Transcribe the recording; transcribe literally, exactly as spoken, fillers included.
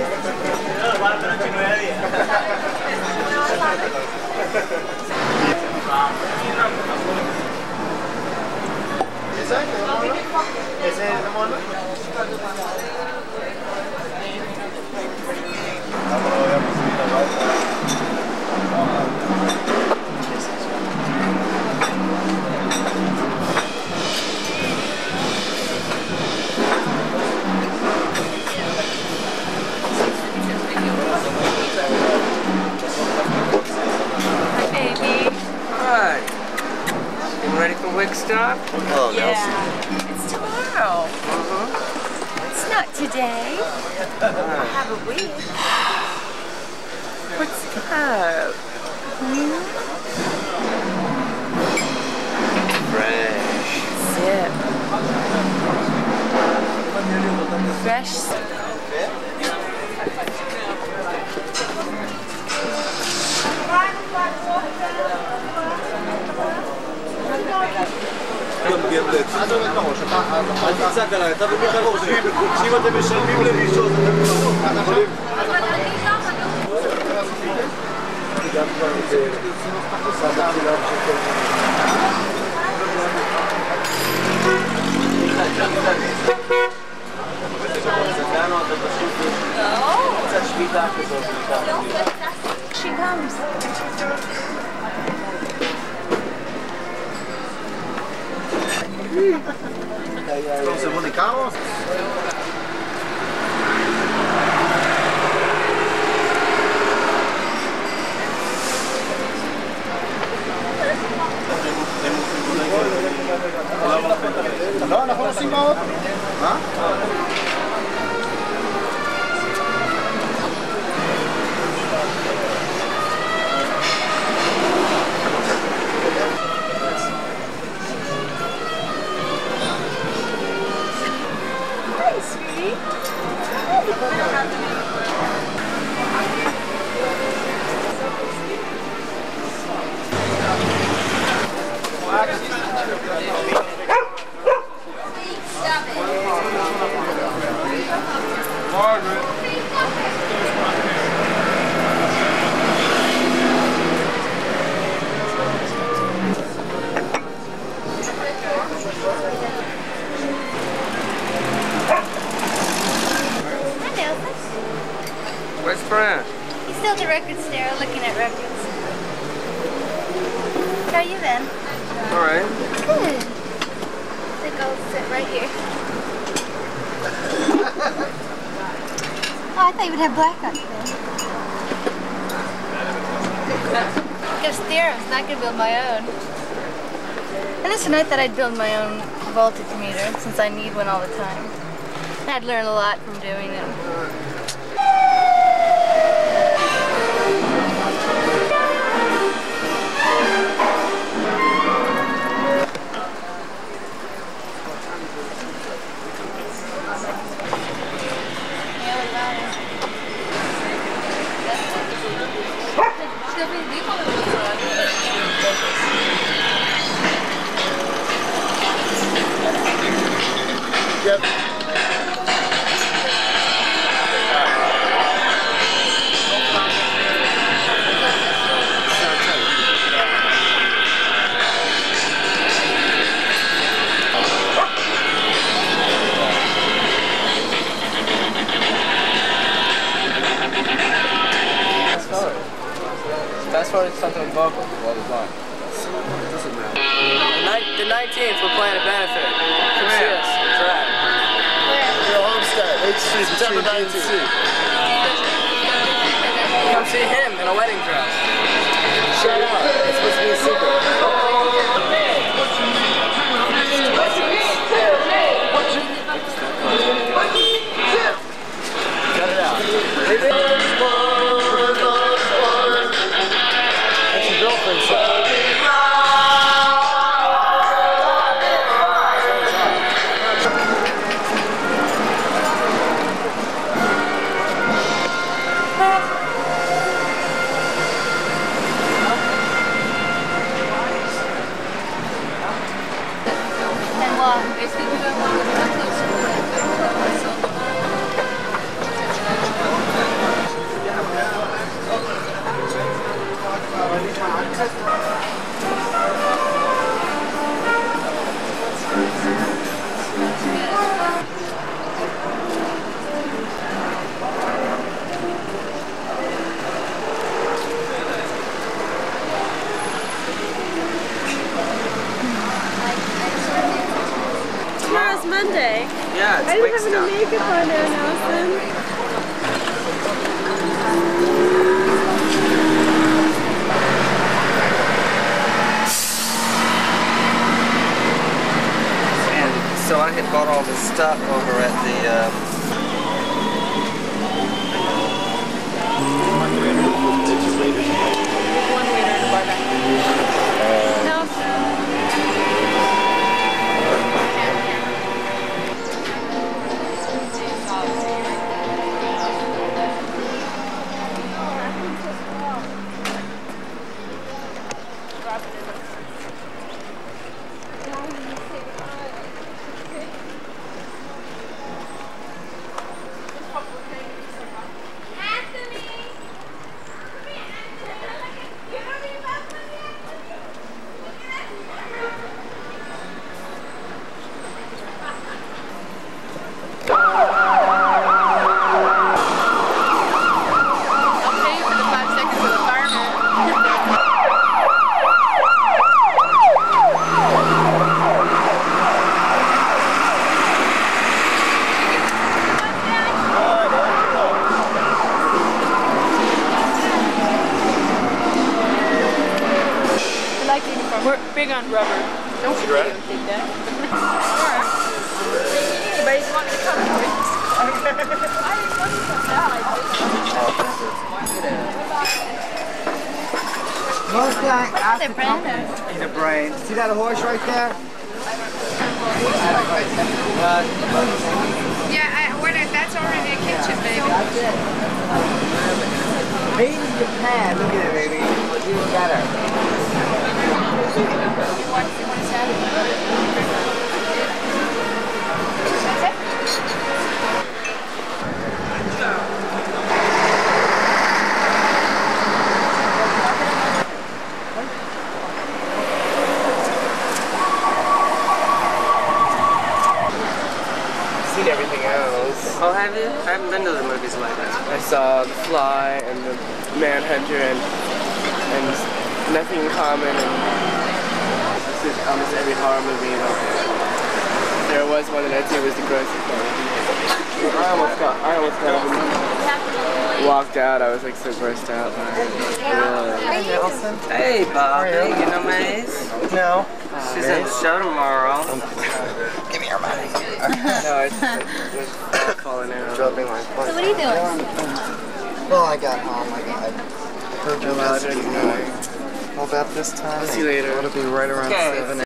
¿Ese es el mono? Ready for Wigstock? Oh, yeah. Nelson. It's tomorrow. Uh-huh. It's not today. I have a wig. What's up? Hmm? Fresh. Zip. Fresh. אל תצעק עליי, אתה במי חבור, שאם אתם משלמים לראשון, אתם יכולים. גם כבר זה סבא תחילה שקל. קצת שביתה כזאת. She comes. Entonces, ¿monicamos? לא, אנחנו עושים מאוד. מה? Where's Brad? He's still at the record store looking at records. How are you then? All right. Good. I think I'll sit right here. Oh, I thought you would have black on today. Because theorems, not going to build my own. And listen, I thought I'd build my own voltage meter since I need one all the time. I'd learn a lot from doing it. Yep. Fast forward to something with vocals, blah blah blah. The nineteenth, we're playing a benefit. Come see us. That's right. Your homestead, H Street, September nineteenth. Come see him in a wedding dress. Shut up. It's supposed to be a secret. Cut it out. That's your girlfriend song. Sunday. Yeah, it's I didn't have Wigstock. any makeup on there, Nelson. And so I had bought all this stuff over at the um, One waiter in the bar back. We're big on rubber. Don't Cigarette? take that. Sure. Anybody's want me to come to it. Most guy What's the brand? in the brain. See that horse right there? Uh, Yeah, I ordered. That's already a kitchen, baby. Made in Japan. Look at it, baby. It's even better. seen everything else. Oh, have you? I haven't been to the movies lately. I saw The Fly and The Manhunter and and Nothing in Common and this is almost every horror movie. You know. There was one that I think was the grossest one. I almost got, I almost got up and walked out. I was like so grossed out. Hey, Nelson. Hey, Bob. Hey, you know Maze? No. She's in the show tomorrow. Give me your money. No, it's just falling out. Dropping like So what are you doing? Well, I got home. I got. I heard your No, I message. didn't know. Well, about this time. I'll see you later. It'll be right around Okay. seven.